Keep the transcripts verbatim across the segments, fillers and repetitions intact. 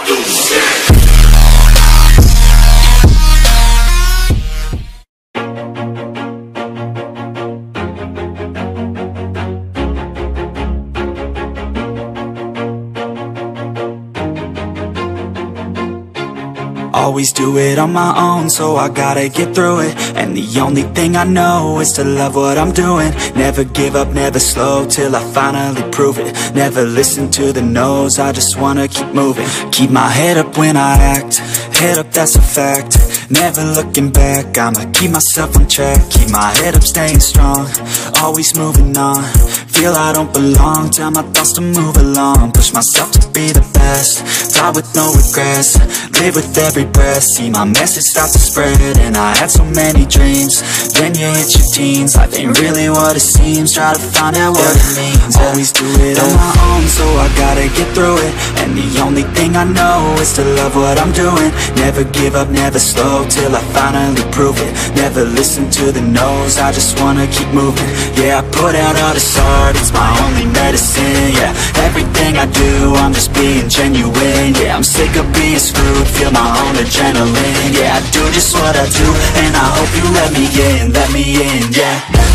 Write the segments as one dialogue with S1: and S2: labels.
S1: Always do it on my own, so I gotta get through it. And the only thing I know is to love what I'm doing. Never give up, never slow, till I finally prove it. Never listen to the no's, I just wanna keep moving. Keep my head up when I act, head up, that's a fact. Never looking back, I'ma keep myself on track. Keep my head up, staying strong, always moving on. Feel I don't belong, tell my thoughts to move along. Push myself to be the best, die with no regrets. Live with every breath, see my message start to spread. And I had so many dreams, then you hit your teens. Life ain't really what it seems, try to find out what it means. Always do it on my own, so I gotta get through it. And the only thing I know is to love what I'm doing. Never give up, never slow, till I finally prove it. Never listen to the no's, I just wanna keep moving. Yeah, I put out all this art, it's my only medicine. Yeah, everything I do, I'm just being genuine. Yeah, I'm sick of being screwed, feel my own adrenaline. Yeah, I do just what I do, and I hope you let me in, let me in, yeah.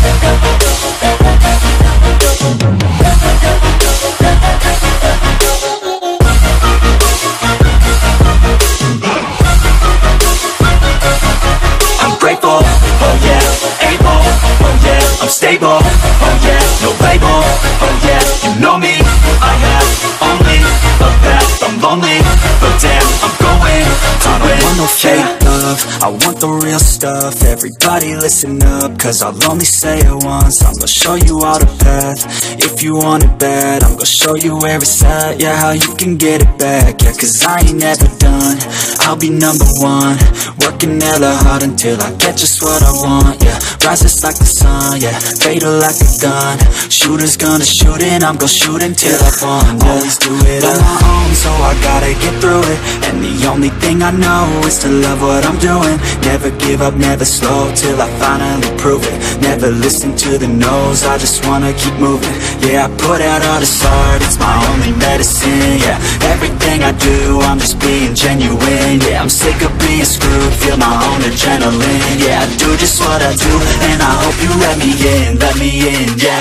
S1: I'm grateful, oh yeah, able, oh yeah, I'm stable, oh yeah, no label, oh yeah, you know me, I have only a path, I'm lonely, but damn, I'm going to I don't want no fake love, I want the real stuff. Everybody listen up, cause I'll only say it once. I'm gonna show you all the path, if you want it bad. I'm gonna show you where it's at, yeah, how you can get it back. Yeah, cause I ain't never done, I'll be number one. Working hella hard until I get just what I want, yeah. Rises like the sun, yeah, fatal like a gun. Shooters gonna shoot and I'm gonna shoot until I won, yeah. Always do it on my own, so I gotta get through it. And the only thing I know is to love what I'm doing. Never give up, never slow, till I finally prove it. Never listen to the no's, I just wanna keep moving. Yeah, I put out all this art, it's my only medicine. Yeah, everything I do, I'm just being genuine. Yeah, I'm sick of being screwed, feel my own adrenaline. Yeah, I do just what I do, and I hope you let me in, let me in, yeah.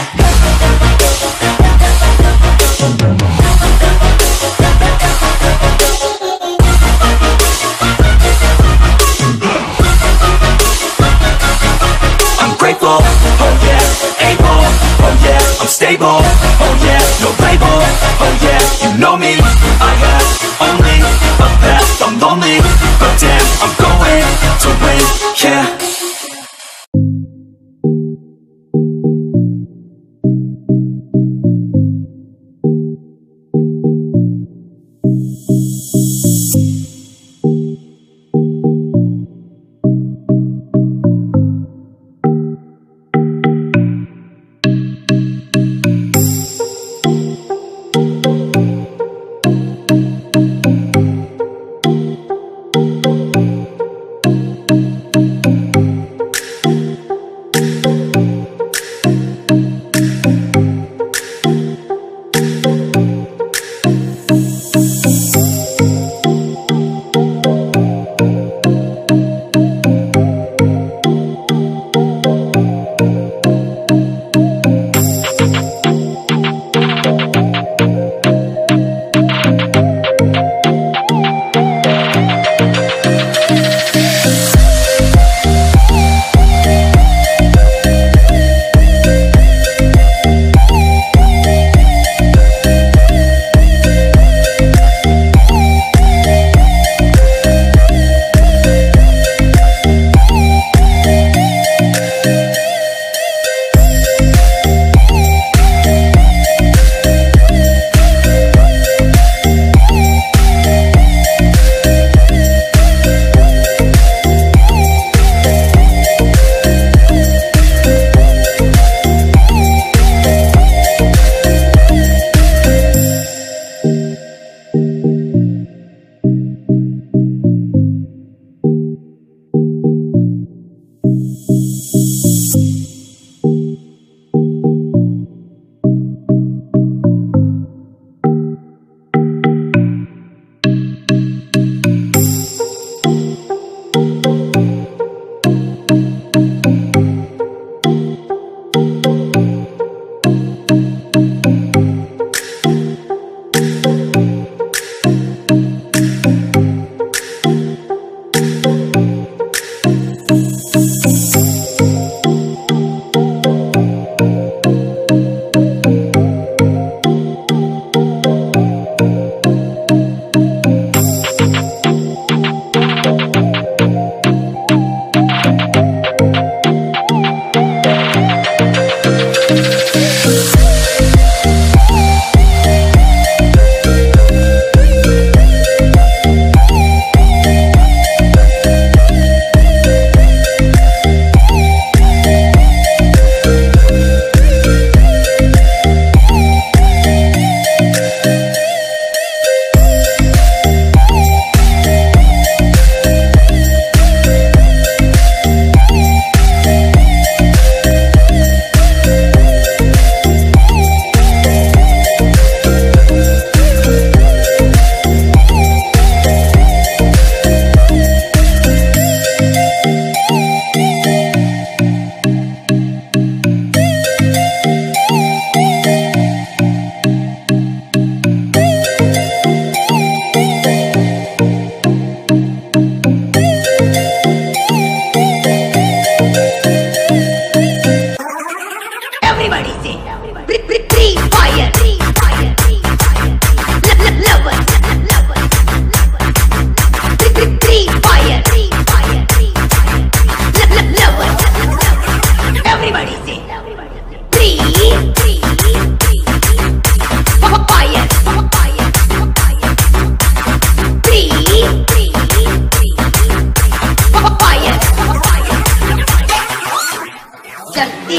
S1: I'm grateful, oh yeah, able, oh yeah, I'm stable, oh yeah, no label, oh yeah, you know me, I have only a path, I'm lonely, but damn, I'm going to win, yeah.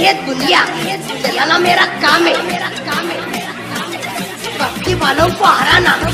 S2: ये दुनिया चलाना मेरा काम है, मेरा काम है। भक्ति वालों को हराना